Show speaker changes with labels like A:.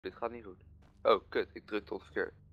A: Dit gaat niet goed. Oh, kut. Ik druk tot verkeerd.